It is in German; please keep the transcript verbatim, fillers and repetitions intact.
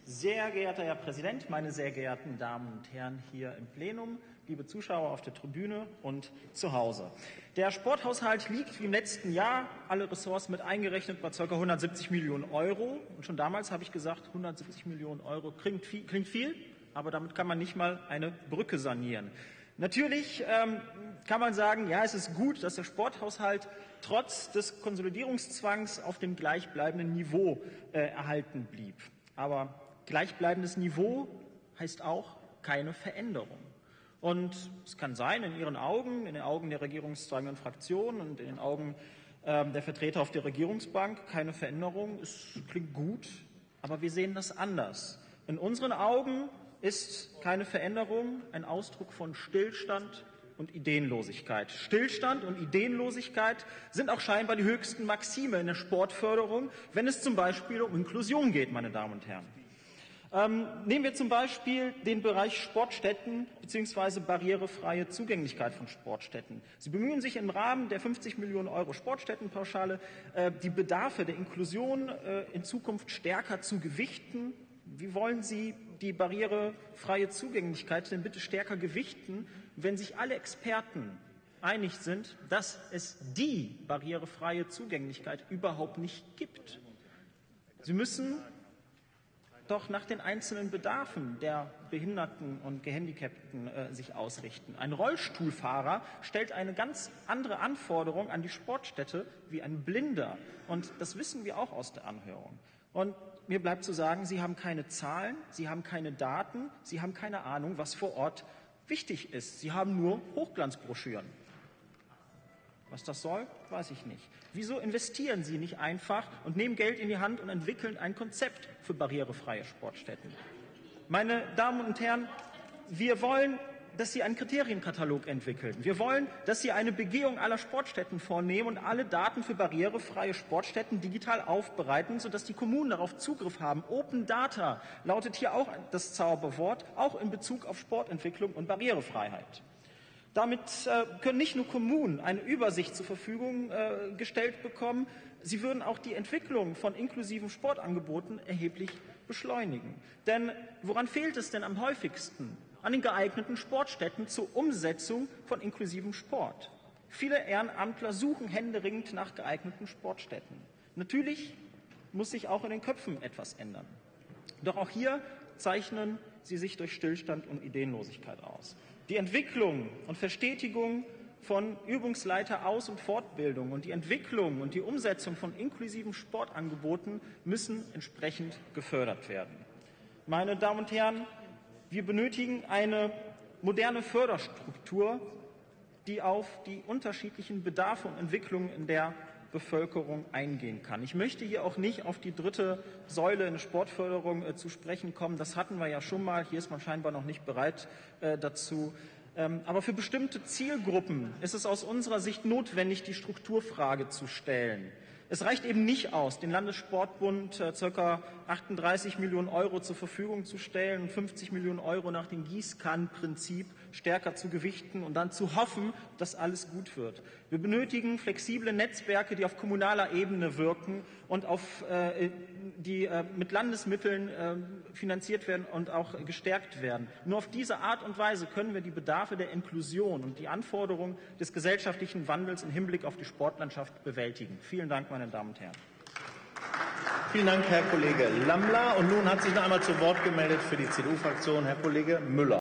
Sehr geehrter Herr Präsident, meine sehr geehrten Damen und Herren hier im Plenum, liebe Zuschauer auf der Tribüne und zu Hause. Der Sporthaushalt liegt wie im letzten Jahr, alle Ressorts mit eingerechnet, bei ca. hundertsiebzig Millionen Euro. Und schon damals habe ich gesagt, hundertsiebzig Millionen Euro klingt viel, klingt viel, aber damit kann man nicht mal eine Brücke sanieren. Natürlich ähm, kann man sagen, ja, es ist gut, dass der Sporthaushalt trotz des Konsolidierungszwangs auf dem gleichbleibenden Niveau äh, erhalten blieb. Aber gleichbleibendes Niveau heißt auch keine Veränderung. Und es kann sein, in Ihren Augen, in den Augen der regierungstragenden Fraktionen und in den Augen äh, der Vertreter auf der Regierungsbank, keine Veränderung. Es klingt gut, aber wir sehen das anders. In unseren Augen ist keine Veränderung ein Ausdruck von Stillstand und Ideenlosigkeit. Stillstand und Ideenlosigkeit sind auch scheinbar die höchsten Maxime in der Sportförderung, wenn es zum Beispiel um Inklusion geht, meine Damen und Herren. Ähm, nehmen wir zum Beispiel den Bereich Sportstätten bzw. barrierefreie Zugänglichkeit von Sportstätten. Sie bemühen sich im Rahmen der fünfzig Millionen Euro Sportstättenpauschale, äh, die Bedarfe der Inklusion äh, in Zukunft stärker zu gewichten. Wie wollen Sie die barrierefreie Zugänglichkeit denn bitte stärker gewichten, wenn sich alle Experten einig sind, dass es die barrierefreie Zugänglichkeit überhaupt nicht gibt? Sie müssen doch nach den einzelnen Bedarfen der Behinderten und Gehandicapten äh, sich ausrichten. Ein Rollstuhlfahrer stellt eine ganz andere Anforderung an die Sportstätte wie ein Blinder. Und das wissen wir auch aus der Anhörung. Und mir bleibt zu sagen, Sie haben keine Zahlen, Sie haben keine Daten, Sie haben keine Ahnung, was vor Ort wichtig ist. Sie haben nur Hochglanzbroschüren. Was das soll, weiß ich nicht. Wieso investieren Sie nicht einfach und nehmen Geld in die Hand und entwickeln ein Konzept für barrierefreie Sportstätten? Meine Damen und Herren, wir wollen, dass Sie einen Kriterienkatalog entwickeln. Wir wollen, dass Sie eine Begehung aller Sportstätten vornehmen und alle Daten für barrierefreie Sportstätten digital aufbereiten, sodass die Kommunen darauf Zugriff haben. Open Data lautet hier auch das Zauberwort, auch in Bezug auf Sportentwicklung und Barrierefreiheit. Damit äh, können nicht nur Kommunen eine Übersicht zur Verfügung äh, gestellt bekommen, sie würden auch die Entwicklung von inklusiven Sportangeboten erheblich beschleunigen. Denn woran fehlt es denn am häufigsten? An den geeigneten Sportstätten zur Umsetzung von inklusivem Sport. Viele Ehrenamtler suchen händeringend nach geeigneten Sportstätten. Natürlich muss sich auch in den Köpfen etwas ändern. Doch auch hier zeichnen sie sich durch Stillstand und Ideenlosigkeit aus. Die Entwicklung und Verstetigung von Übungsleiter Aus- und Fortbildung und die Entwicklung und die Umsetzung von inklusiven Sportangeboten müssen entsprechend gefördert werden. Meine Damen und Herren, wir benötigen eine moderne Förderstruktur, die auf die unterschiedlichen Bedarfe und Entwicklungen in der Bevölkerung eingehen kann. Ich möchte hier auch nicht auf die dritte Säule in der Sportförderung äh, zu sprechen kommen. Das hatten wir ja schon mal. Hier ist man scheinbar noch nicht bereit äh, dazu. Ähm, aber für bestimmte Zielgruppen ist es aus unserer Sicht notwendig, die Strukturfrage zu stellen. Es reicht eben nicht aus, den Landessportbund äh, ca. achtunddreißig Millionen Euro zur Verfügung zu stellen und fünfzig Millionen Euro nach dem Gießkannenprinzip stärker zu gewichten und dann zu hoffen, dass alles gut wird. Wir benötigen flexible Netzwerke, die auf kommunaler Ebene wirken und auf, äh, die äh, mit Landesmitteln äh, finanziert werden und auch gestärkt werden. Nur auf diese Art und Weise können wir die Bedarfe der Inklusion und die Anforderungen des gesellschaftlichen Wandels im Hinblick auf die Sportlandschaft bewältigen. Vielen Dank, meine Damen und Herren. Vielen Dank, Herr Kollege Lammler. Und nun hat sich noch einmal zu Wort gemeldet für die C D U-Fraktion Herr Kollege Müller.